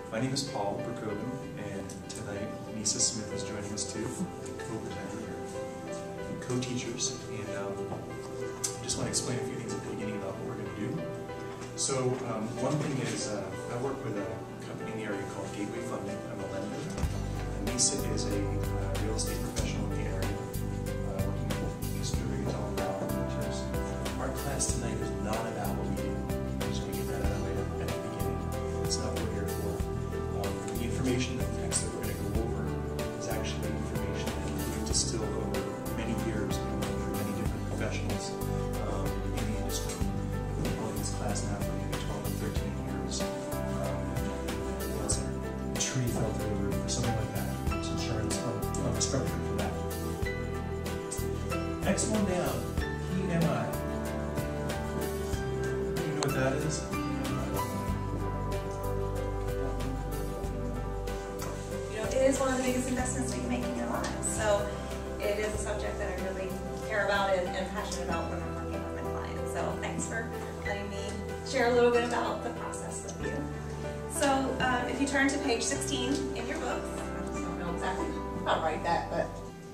My name is Paul Berkobin, and tonight Nyssa Smith is joining us too, co-presenter and co-teachers. And I just want to explain a few things at the beginning about what we're going to do. So one thing is I work with a company in the area called Gateway Funding. I'm a lender. And Nyssa is a real estate professional in the area, working with just doing it all about renters. Our class tonight is not about what we do. Just want to get that out of the way at the beginning. It's not what we're here for. The information, the text that we're going to go over is actually information that we've distilled over many years and through many different professionals in the industry. We've been holding this class now for maybe 12 or 13 years. Once a tree fell to the roof or something like that. There's insurance on the structure for that. X1 down, PMI. Do you know what that is? It is one of the biggest investments that you make in your lives. So it is a subject that I really care about and passionate about when I'm working with my clients. So thanks for letting me share a little bit about the process with you. So if you turn to page 16 in your book, I just don't know exactly how to write that, but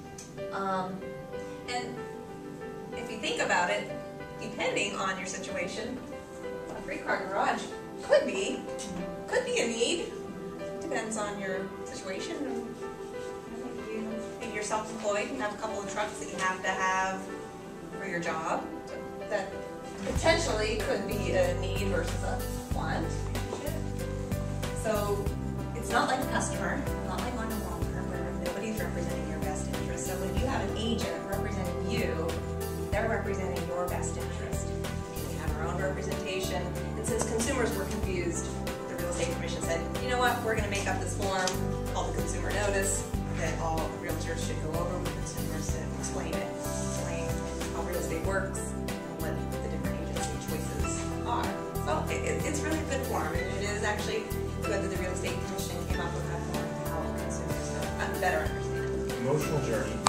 and if you think about it, depending on your situation, a 3-car garage could be a need. Depends on your situation. Maybe you're self-employed and have a couple of trucks that you have to have for your job. That potentially could be a need versus a want. So it's not like a customer, not like on a Walmart where nobody's representing your best interest. So when you have an agent representing you, they're representing your best interest. We have our own representation, and since consumers were confused, the Real Estate Commission said, you know what, we're going to make up this form called the consumer notice that all realtors should go over with consumers to explain how real estate works and what the different agency choices are. So it's really a good form, and it is actually good that the Real Estate Commission came up with that form to help consumers better understand. Emotional journey.